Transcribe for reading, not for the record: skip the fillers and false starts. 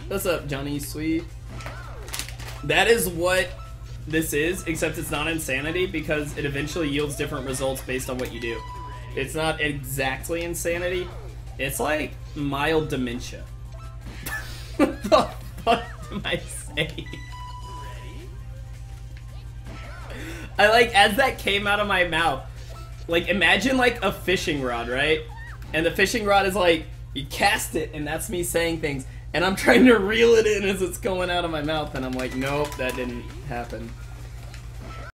What's up, Johnny Sweet? That is what this is, except it's not insanity because it eventually yields different results based on what you do. It's not exactly insanity. It's like mild dementia. What the fuck am I saying? I like, as that came out of my mouth, like imagine like a fishing rod, right? And the fishing rod is like, you cast it and that's me saying things. And I'm trying to reel it in as it's going out of my mouth and I'm like, nope, that didn't happen.